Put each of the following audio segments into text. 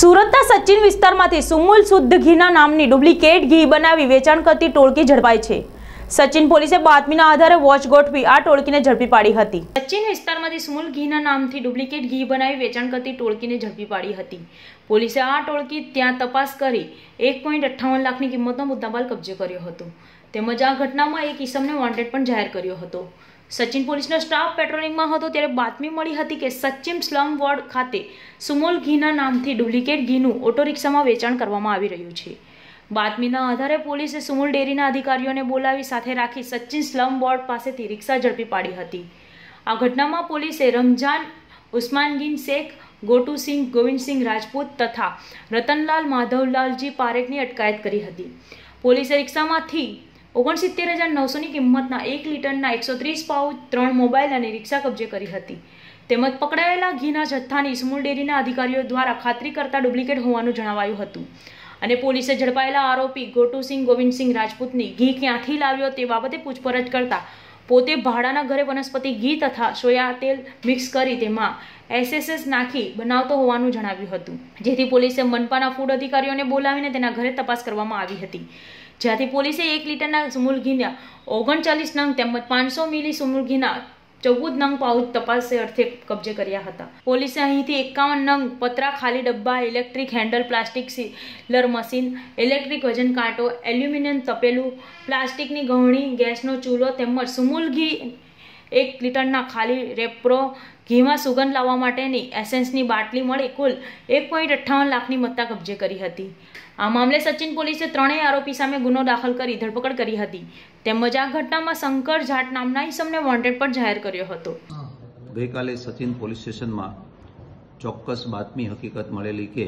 સુરતના સચિન વિસ્તારમાંથી સુમુલ શુદ્ધ ઘીના નામની ડુપ્લિકેટ ઘી બનાવી વેચાણ કરતી ટોળકી ઝડપાઈ છે। સચિન પોલીસે બાતમીના આધારે વોચ ગોઠવી આ ટોળકીને ઝડપી પાડી હતી। સચિન વિસ્તારમાંથી સુમુલ ઘીના નામથી ડુપ્લિકેટ ઘી બનાવી વેચાણ કરતી ટોળકીને ઝડપી પાડી હતી। પોલીસે આ ટોળકી ત્યાં તપાસ કરી 1.58 લાખની કિંમતનો મુદ્દામાલ કબજે કર્યો હતો। તેમજ આ ઘટનામાં એક ઈસમને વોન્ટેડ પણ જાહેર કર્યો હતો। સચિન પોલીસનો સ્ટાફ પેટ્રોલિંગમાં હતો ત્યારે બાતમી મળી હતી કે સચિન સ્લમ વોર્ડ ખાતે સુમુલ ઘીના નામથી ડુપ્લિકેટ ઘીનું ઓટો રિક્ષામાં વેચાણ કરવામાં આવી રહ્યું છે। બાતમીના આધારે પોલીસે સુમુલ ડેરીના અધિકારીઓને બોલાવી સાથે રાખી સચિન સ્લમ વોર્ડ પાસેથી રિક્ષા ઝડપી પાડી હતી। આ ઘટનામાં પોલીસે રમજાન ઉસ્માનગીન શેખ, ગોટુસિંહ ગોવિંદસિંહ રાજપૂત તથા રતનલાલ માધવલાલજી પારેખની અટકાયત કરી હતી। પોલીસે રિક્ષામાંથી 69,900ની કિંમતના 1 લીટરના 130 પાઉચ 3 મોબાઈલ અને રિક્ષા કબજે કરી હતી। તેમજ પકડાયેલા ઘીના જથ્થાની સુમુલ ડેરીના અધિકારીઓ દ્વારા ખાતરી કરતા ડુપ્લિકેટ હોવાનું જણાવાયું હતું અને પોલીસે ઝડપાયેલા આરોપી ગોટુસિંહ ગોવિંદસિંહ રાજપૂતની ઘી ક્યાંથી લાવ્યો તે બાબતે પૂછપરછ કરતા પોતે ભાડાના ઘરે વનસ્પતિ ઘી તથા સોયા તેલ મિક્સ કરી તેમાં એસએસએસ નાખી બનાવતો હોવાનું જણાવ્યું હતું, જેથી પોલીસે મનપાના ફૂડ અધિકારીઓને બોલાવીને તેના ઘરે તપાસ કરવામાં આવી હતી। જ્યાંથી પોલીસે 1 લીટરના સુમુલ ઘીના 39 નંગ તેમજ 500 મિલી સુમુલ ઘીના 14 નંગ પાઉચ તપાસ અર્થે કબજે કર્યા હતા। પોલીસે અહીંથી 51 નંગ પતરા, ખાલી ડબ્બા, electric handle, plastic sealer machine, electric વજન કાંટો, એલ્યુમિનિયમ તપેલું, પ્લાસ્ટિકની ગવણી, ગેસનો ચૂલો તેમજ સુમુલ ઘી 1 લીટરના ખાલી રેપરો, ઘીમાં સુગંધ લાવવા માટેની એસેન્સની બાટલી મળી કુલ 1.58 લાખની મત્તા કબજે કરી હતી। આ મામલે સચિન પોલીસે ત્રણેય આરોપી સામે ગુનો દાખલ કરી ધરપકડ કરી હતી। તેમજ આ ઘટનામાં શંકર જાટ નામના ઈસમને વોન્ટેડ પણ જાહેર કર્યો હતો। ગઈકાલે સચિન પોલીસ સ્ટેશનમાં ચોક્કસ બાતમી હકીકત મળેલી કે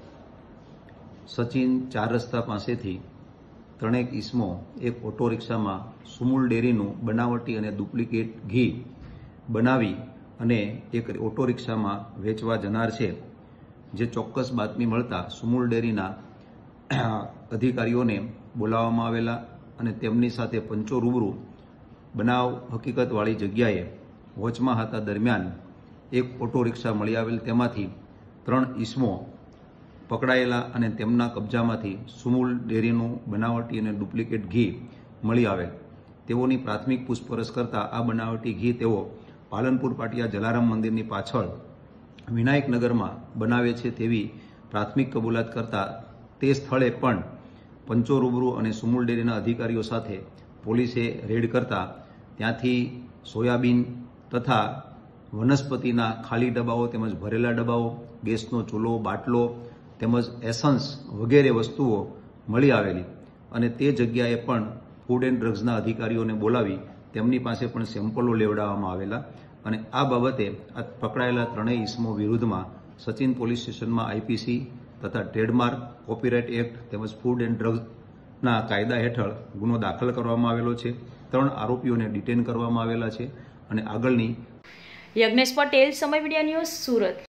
સચિન 4 રસ્તા પાસેથી ત્રણેક ઈસમો એક ઓટો રિક્ષામાં સુમુલ ડેરીનું બનાવટી અને ડુપ્લિકેટ ઘી બનાવી અને એક ઓટો રિક્ષામાં વેચવા જનાર છે। જે ચોક્કસ બાતમી મળતા સુમુલ ડેરીના અધિકારીઓને બોલાવવામાં આવેલા અને તેમની સાથે પંચો રૂબરૂ બનાવ હકીકતવાળી જગ્યાએ વોચમાં હતા દરમિયાન એક ઓટો રિક્ષા મળી આવેલ, તેમાંથી 3 ઈસમો પકડાયેલા અને તેમના કબજામાંથી સુમુલ ડેરીનું બનાવટી અને ડુપ્લિકેટ ઘી મળી આવેલ। તેઓની પ્રાથમિક પૂછપરછ કરતા આ બનાવટી ઘી તેઓ પાલનપુર પાટિયા જલારામ મંદિરની પાછળ વિનાયકનગરમાં બનાવે છે તેવી પ્રાથમિક કબૂલાત કરતા તે સ્થળે પણ પંચો રૂબરૂ અને સુમુલ ડેરીના અધિકારીઓ સાથે પોલીસે રેડ કરતા ત્યાંથી સોયાબીન તથા વનસ્પતિના ખાલી ડબ્બાઓ તેમજ ભરેલા ડબ્બાઓ, ગેસનો ચૂલો, બાટલો તેમજ એસન્સ વગેરે વસ્તુઓ મળી આવેલી અને તે જગ્યાએ પણ ફૂડ એન્ડ ડ્રગ્સના અધિકારીઓને બોલાવી તેમની પાસે પણ સેમ્પલો લેવડાવવામાં આવેલા અને આ બાબતે આ પકડાયેલા ત્રણેય ઈસમો વિરુદ્ધમાં સચિન પોલીસ સ્ટેશનમાં આઈપીસી તથા ટ્રેડમાર્ક, કોપીરાઇટ એક્ટ તેમજ ફૂડ એન્ડ ડ્રગ્સના કાયદા હેઠળ ગુનો દાખલ કરવામાં આવેલો છે। 3 આરોપીઓને ડિટેન કરવામાં આવેલા છે અને આગળની યજ્ઞેશ પટેલ, સમય મીડિયા ન્યૂઝ, સુરત।